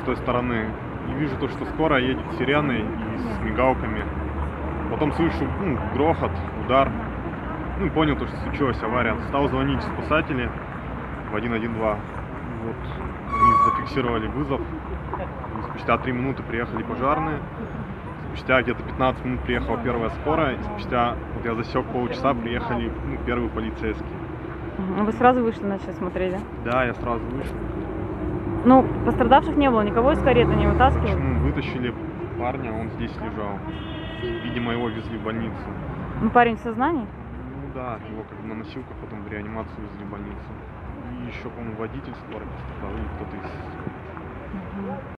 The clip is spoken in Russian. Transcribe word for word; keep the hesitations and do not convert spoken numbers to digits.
той стороны. И вижу то, что скорая едет с сиреной и с мигалками. Потом слышу ну, грохот, удар. Ну и понял, то, что случилась авария. Стал звонить спасатели в один один два. Вот, они зафиксировали вызов. И спустя три минуты приехали пожарные. Спустя где-то пятнадцать минут приехала первая скорая. И спустя, вот я засек полчаса, приехали ну, первые полицейские. Вы сразу вышли, начали смотреть, да? Да, я сразу вышел. Ну, пострадавших не было, никого из кареты не вытаскивали? Почему? Вытащили парня, он здесь лежал. Видимо, его везли в больницу. Ну, парень в сознании? Ну да, его как бы на носилках потом в реанимацию везли в больницу. И еще, по-моему, водитель скорой пострадал, или кто-то из